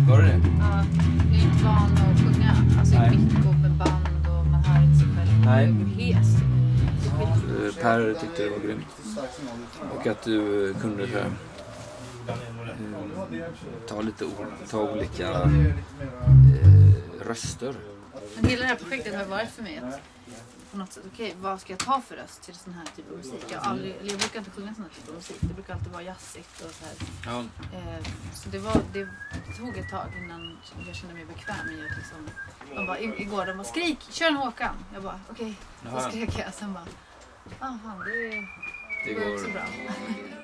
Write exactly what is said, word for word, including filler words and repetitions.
Var det det? Ja, jag är inte van att sjunga. Alltså i mick och med band och man hör inte sig själv. Nej. Jag blir hes. Per tyckte det var grymt. Och att du kunde så här, ta lite ta olika eh, röster. Men hela det här projektet har varit för mig att på något sätt, okej, okay, vad ska jag ta för röst till sån här typ av musik? Jag, aldrig, jag brukar inte sjunga sån här typ av musik. Det brukar alltid vara jazzigt och så här. Ja. Eh, så det, var, det tog ett tag innan jag kände mig bekväm i att liksom, de bara, igår de bara, skrik, kör en Håkan. Jag bara, okej, okay. Då skrek jag. Sen bara, ah fan, det, det går också bra.